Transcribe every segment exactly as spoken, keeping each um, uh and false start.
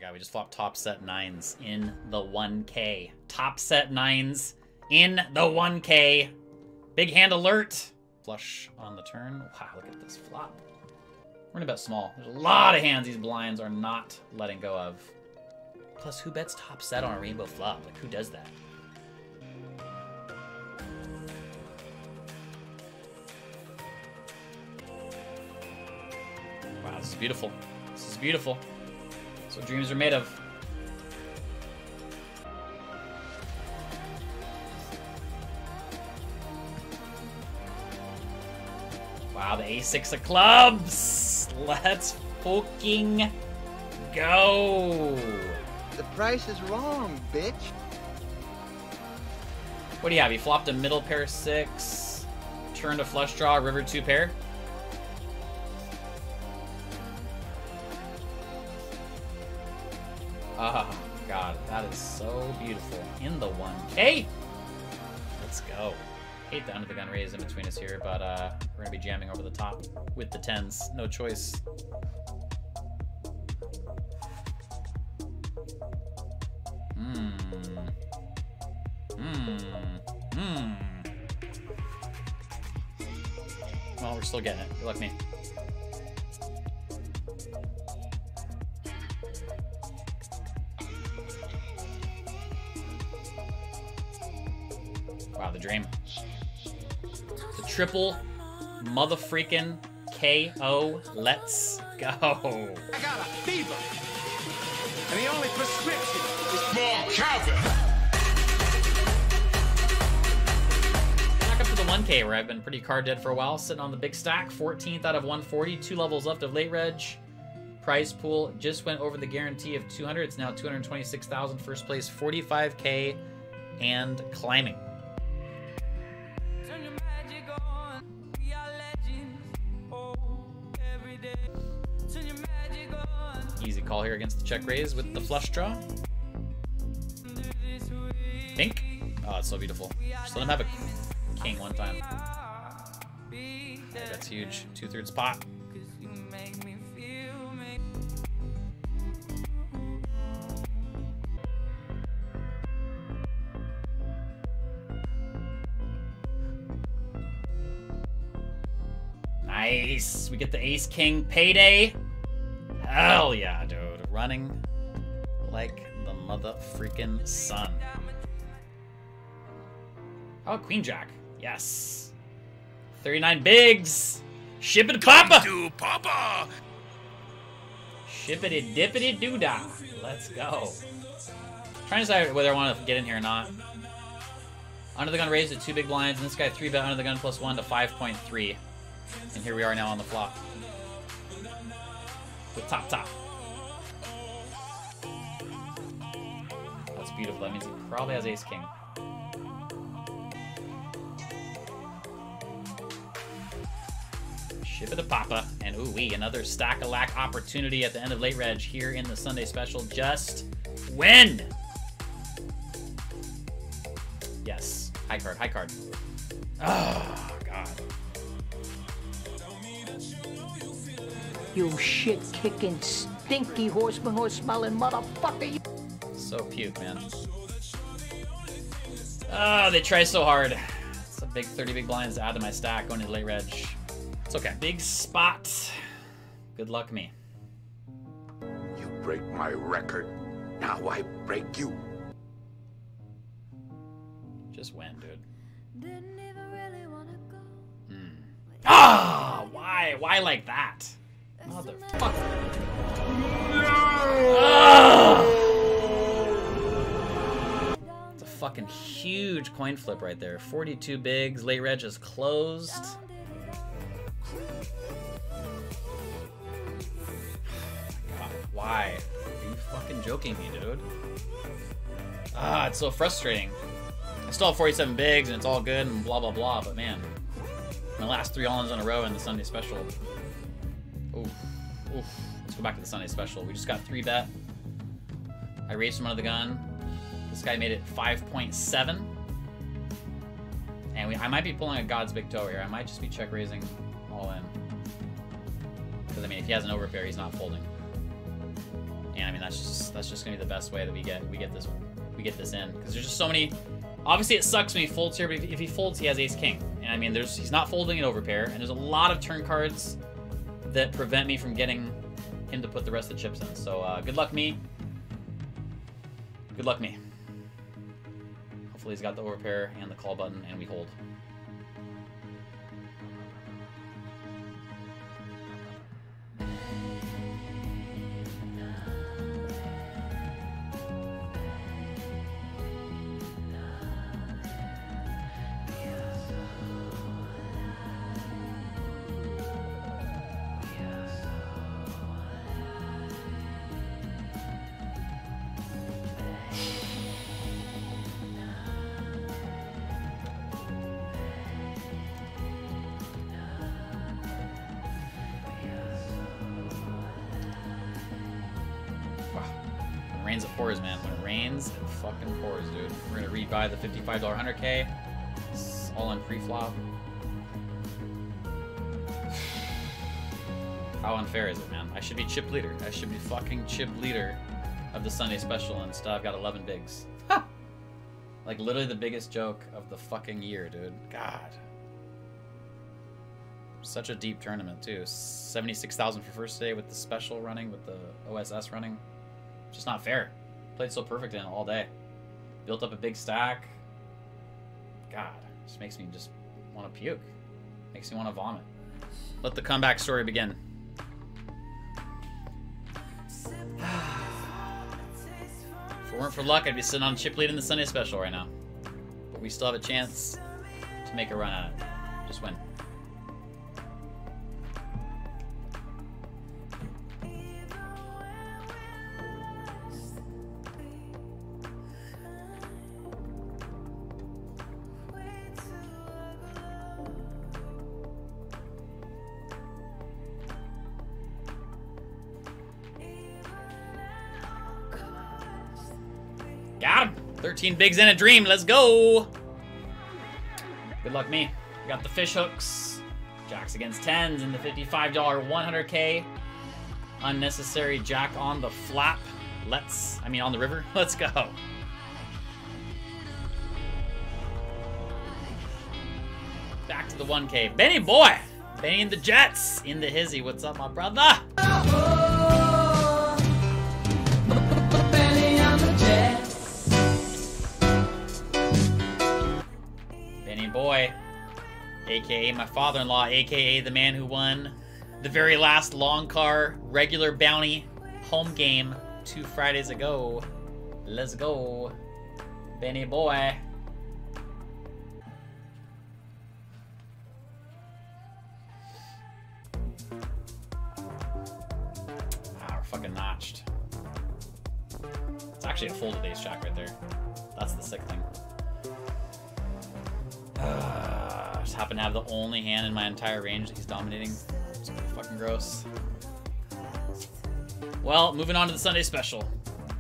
god, we just flopped top set nines in the one K. Top set nines in the one K. Big hand alert. Flush on the turn. Wow, look at this flop. We're gonna bet small. There's a lot of hands these blinds are not letting go of. Plus, who bets top set on a rainbow flop? Like, who does that? Wow, this is beautiful. This is beautiful. That's what dreams are made of. Wow, the ace six of clubs. Let's fucking go. The price is wrong, bitch. What do you have? You flopped a middle pair six, turned a flush draw, river two pair. Oh, God, that is so beautiful. In the one K. Let's go. Hate the under the gun raise in between us here, but uh, we're going to be jamming over the top with the tens. No choice. Hmm. Hmm. Hmm. Well, we're still getting it. Good luck me. Wow, the dream. The triple motherfreaking K O. Let's go. I got a fever. And the only prescription is Loncar. Back up to the one K where I've been pretty card dead for a while, sitting on the big stack. fourteenth out of one forty, two levels left of late reg. Prize pool just went over the guarantee of two hundred. It's now two hundred twenty-six thousand. First place, forty-five K and climbing. Easy call here against the check raise with the flush draw. Pink. Oh, it's so beautiful. Just let him have a king one time. Okay, that's huge. Two-thirds pot. Nice. We get the ace king payday. Hell yeah, dude. Running like the mother freaking sun. Oh, queen jack. Yes. thirty-nine bigs. Shippity papa. Do papa. Shippity dippity doo dah. Let's go. Trying to decide whether I want to get in here or not. Under the gun raised at two big blinds, and this guy three bet under the gun plus one to five point three. And here we are now on the flop. With top top. That's beautiful. That means he probably has ace king. Ship it to papa. And ooh wee, another stack a lack opportunity at the end of late reg here in the Sunday special. Just win! Yes. High card, high card. Oh, God. You shit-kicking, stinky horseman horse-smelling motherfucker. So puke, man. Oh, they try so hard. It's a big thirty big blinds to add to my stack going into late reg. It's okay. Big spot. Good luck me. You break my record. Now I break you. Just win, dude. Hmm. Ah! Why? Why like that? Motherfucker. No! It's a fucking huge coin flip right there. forty-two bigs. Late reg is closed. God, why? Are you fucking joking me, dude? Ah, it's so frustrating. I still have forty-seven bigs and it's all good and blah blah blah, but man, my last three all-ins in a row in the Sunday special. Oof, oof. Let's go back to the Sunday special. We just got three bet. I raised him under the gun. This guy made it five point seven. And we, I might be pulling a God's big toe here. I might just be check raising all in. Because I mean, if he has an overpair, he's not folding. And I mean, that's just that's just gonna be the best way that we get we get this we get this in, because there's just so many. Obviously, it sucks when he folds here, but if, if he folds, he has ace king, and I mean, there's he's not folding an overpair, and there's a lot of turn cards that prevent me from getting him to put the rest of the chips in. So uh, good luck me. Good luck me. Hopefully, he's got the overpair and the call button, and we hold. Rains, it pours, man. When it rains, it fucking pours, dude. We're gonna rebuy the fifty-five dollar one hundred K. It's all on pre-flop. How unfair is it, man? I should be chip leader. I should be fucking chip leader of the Sunday special, and instead I've got eleven bigs. Ha! Like, literally the biggest joke of the fucking year, dude. God. Such a deep tournament, too. seventy-six thousand for first day with the special running, with the O S S running. Just not fair. Played so perfect in it all day. Built up a big stack. God, just makes me just want to puke. Makes me want to vomit. Let the comeback story begin. If it weren't for luck, I'd be sitting on chip lead in the Sunday special right now. But we still have a chance to make a run at it. Just win. Got him! thirteen bigs and a dream. Let's go! Good luck me. Got the fish hooks. Jacks against tens in the fifty-five dollar one hundred K. Unnecessary jack on the flap. Let's, I mean on the river. Let's go. Back to the one K. Benny boy! Benny and the Jets in the hizzy. What's up, my brother? Boy, aka my father-in-law, aka the man who won the very last Loncar regular bounty home game two Fridays ago. Let's go, Benny boy. Ah, we're fucking notched. It's actually a folded ace jack right there. That's the sick thing. Uh, just happen to have the only hand in my entire range that he's dominating. It's pretty fucking gross. Well, moving on to the Sunday special.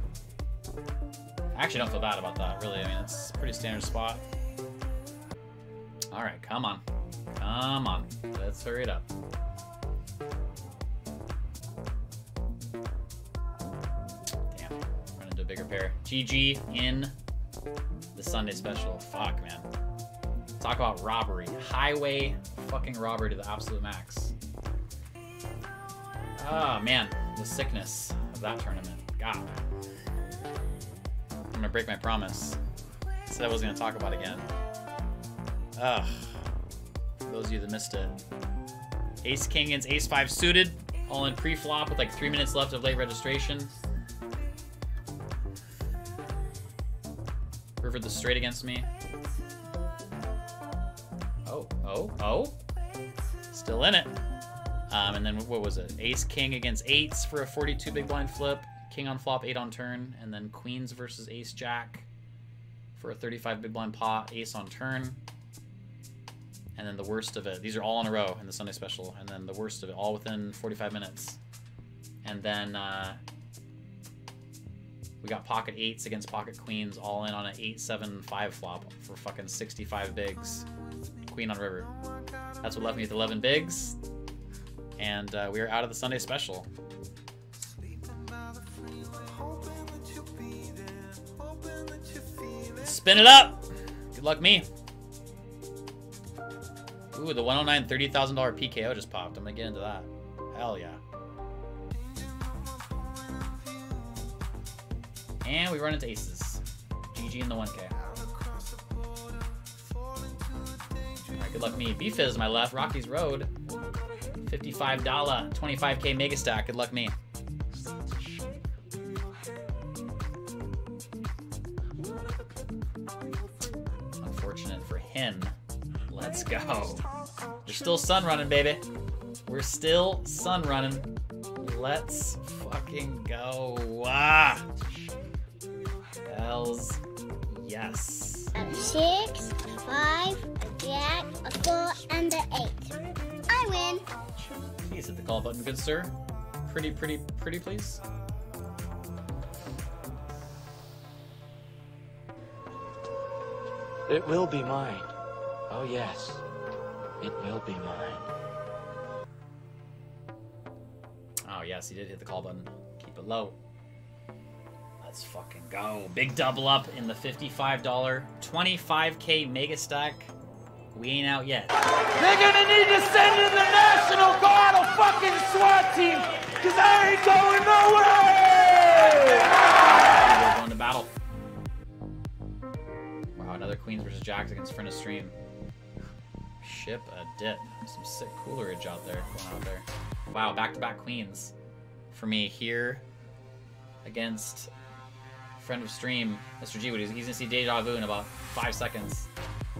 I actually don't feel bad about that, really. I mean, it's a pretty standard spot. Alright, come on. Come on. Let's hurry it up. Damn. Run into a bigger pair. G G in the Sunday special. Fuck, man. Talk about robbery. Highway fucking robbery to the absolute max. Ah, oh, man. The sickness of that tournament. God. I'm gonna break my promise. I said I wasn't gonna talk about it again. Ugh. For those of you that missed it. Ace King against Ace five suited. All in pre-flop with like three minutes left of late registration. Rivered the straight against me. Oh, oh, oh. Still in it. Um, and then what was it? Ace King against eights for a forty-two big blind flip. King on flop, eight on turn. And then Queens versus Ace Jack for a thirty-five big blind pot, ace on turn. And then the worst of it. These are all in a row in the Sunday special. And then the worst of it, all within forty-five minutes. And then uh, we got pocket eights against pocket queens, all in on an eight seven five flop for fucking sixty-five bigs. Queen on river. That's what left me with eleven bigs. And uh, we are out of the Sunday special. Spin it up. Good luck me. Ooh, the one oh nine thirty thousand dollar P K O just popped. I'm gonna get into that. Hell yeah. And we run into aces. G G in the one K. Alright, good luck me. B-Fizz my left. Rocky's Road. fifty-five dollars. twenty-five K Mega Stack. Good luck me. Unfortunate for him. Let's go. We're still sun running, baby. We're still sun running. Let's fucking go. Ah. Hells yes. A six, a five, a jack, a four, and an eight. I win. Please hit the call button, good sir. Pretty, pretty, pretty, please. It will be mine. Oh yes, it will be mine. Oh yes, he did hit the call button. Keep it low. Let's fucking go. Big double up in the fifty-five dollar, twenty-five K Mega Stack. We ain't out yet. They're gonna need to send in the National Guard or fucking SWAT team, cause I ain't going nowhere! We're going to battle. Wow, another Queens versus Jacks against friend of stream. Ship a dip. Some sick coolerage out there, going out there. Wow, back-to-back Queens for me here against friend of stream, Mister G. He's gonna see Deja Vu in about five seconds.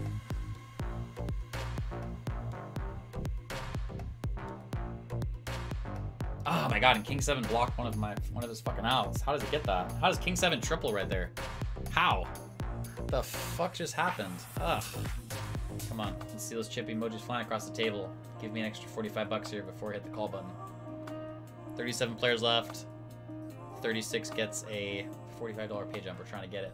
Oh my god, and King seven blocked one of my one of his fucking outs. How does he get that? How does King seven triple right there? How? What the fuck just happened? Ugh. Come on, let's see those chip emojis flying across the table. Give me an extra forty-five bucks here before I hit the call button. thirty-seven players left. thirty-six gets a forty-five dollar pay jump. We're trying to get it.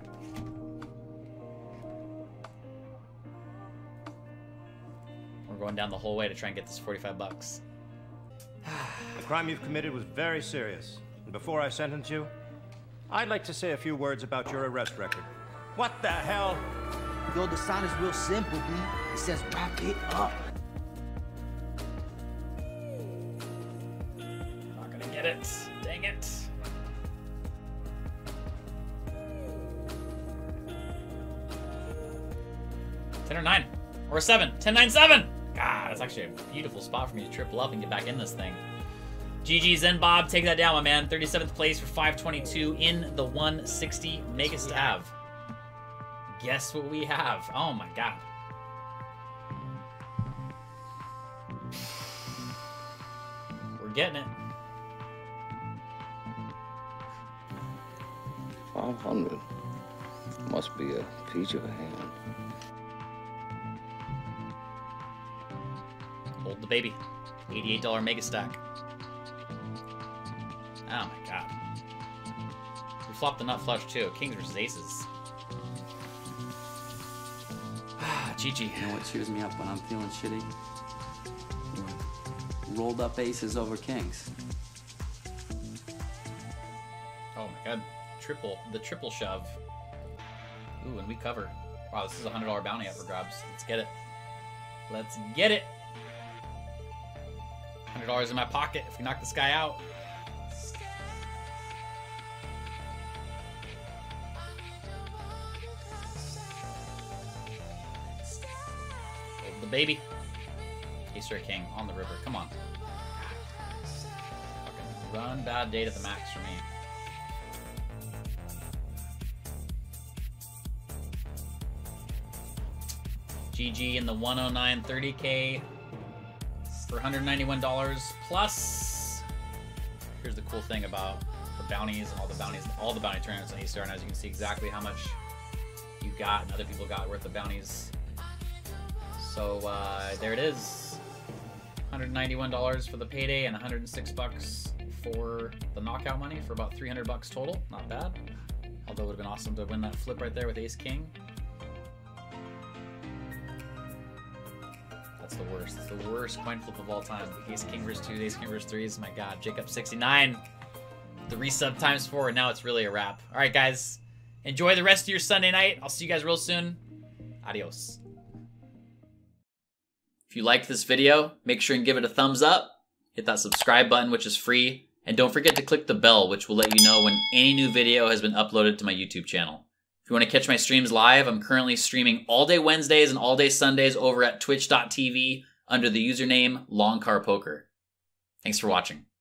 We're going down the whole way to try and get this forty-five bucks. The crime you've committed was very serious. And before I sentence you, I'd like to say a few words about your arrest record. What the hell? Yo, the sign is real simple, B. It says wrap it up. Not gonna get it. Dang it. ten or nine. Or a seven. ten, nine, seven! God, that's actually a beautiful spot for me to triple up and get back in this thing. G G Zen Bob, take that down, my man. thirty-seventh place for five twenty-two in the one sixty Mega Stav. Guess what we have? Oh my god. We're getting it. five hundred. Must be a peach of a hand. Hold the baby. eighty-eight dollar Mega Stack. Oh my god. We flopped the nut flush too. Kings versus aces. G G. You know what cheers me up when I'm feeling shitty? Rolled up aces over kings. Oh my god. Triple. The triple shove. Ooh, and we cover. Wow, this is a one hundred dollar bounty up for grabs. Let's get it. Let's get it. one hundred dollars in my pocket if we knock this guy out. Hold the baby. Ace or king on the river. Come on. Fucking run bad day to the max for me. G G in the one oh nine thirty K for one hundred ninety-one dollars plus. Here's the cool thing about the bounties and all the bounties, all the bounty tournaments on A C R. Now, as you can see exactly how much you got and other people got worth of bounties. So uh, there it is, one hundred ninety-one dollars for the payday and one hundred six bucks for the knockout money for about three hundred bucks total. Not bad. Although it would have been awesome to win that flip right there with Ace King. That's the worst. It's the worst coin flip of all time. Ace King versus two, Ace King versus threes. My god, Jacob sixty-nine. The resub times four, and now it's really a wrap. All right, guys. Enjoy the rest of your Sunday night. I'll see you guys real soon. Adios. If you liked this video, make sure and give it a thumbs up. Hit that subscribe button, which is free. And don't forget to click the bell, which will let you know when any new video has been uploaded to my YouTube channel. If you want to catch my streams live, I'm currently streaming all day Wednesdays and all day Sundays over at twitch dot t v under the username Loncar Poker. Thanks for watching.